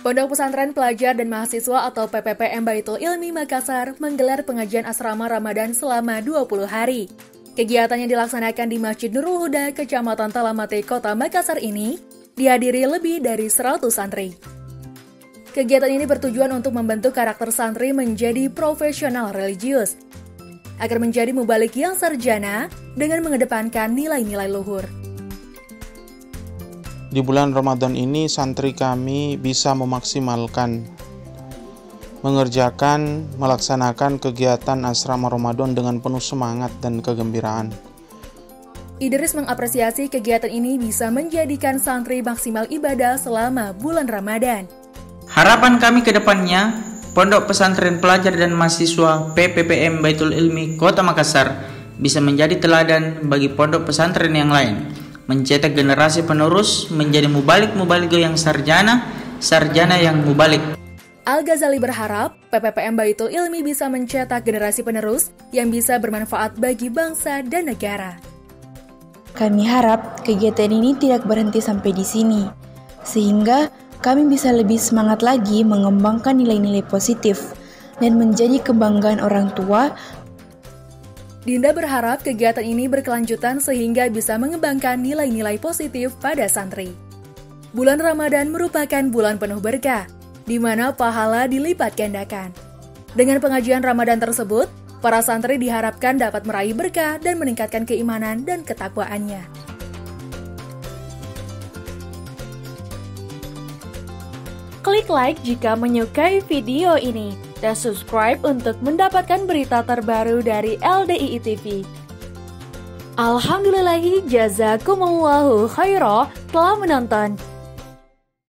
Pondok Pesantren Pelajar dan Mahasiswa atau PPPM Baitul Ilmi Makassar menggelar pengajian asrama Ramadan selama 20 hari. Kegiatan yang dilaksanakan di Masjid Nurul Huda, Kecamatan Talamate, Kota Makassar ini dihadiri lebih dari 100 santri. Kegiatan ini bertujuan untuk membentuk karakter santri menjadi profesional religius, agar menjadi mubalik yang sarjana dengan mengedepankan nilai-nilai luhur. Di bulan Ramadan ini santri kami bisa memaksimalkan, melaksanakan kegiatan asrama Ramadan dengan penuh semangat dan kegembiraan. Idris mengapresiasi kegiatan ini bisa menjadikan santri maksimal ibadah selama bulan Ramadan. Harapan kami ke depannya, Pondok Pesantren Pelajar dan Mahasiswa PPPM Baitul Ilmi Kota Makassar bisa menjadi teladan bagi pondok pesantren yang lain, mencetak generasi penerus menjadi mubalik-mubalik yang sarjana yang mubalik. Al-Ghazali berharap PPPM Baitul Ilmi bisa mencetak generasi penerus yang bisa bermanfaat bagi bangsa dan negara. Kami harap kegiatan ini tidak berhenti sampai di sini, sehingga kami bisa lebih semangat lagi mengembangkan nilai-nilai positif dan menjadi kebanggaan orang tua. Dinda berharap kegiatan ini berkelanjutan sehingga bisa mengembangkan nilai-nilai positif pada santri. Bulan Ramadan merupakan bulan penuh berkah, di mana pahala dilipat gandakan. Dengan pengajian Ramadan tersebut, para santri diharapkan dapat meraih berkah dan meningkatkan keimanan dan ketakwaannya. Klik like jika menyukai video ini, dan subscribe untuk mendapatkan berita terbaru dari LDII TV. Alhamdulillahi jazakumullahu khairah telah menonton.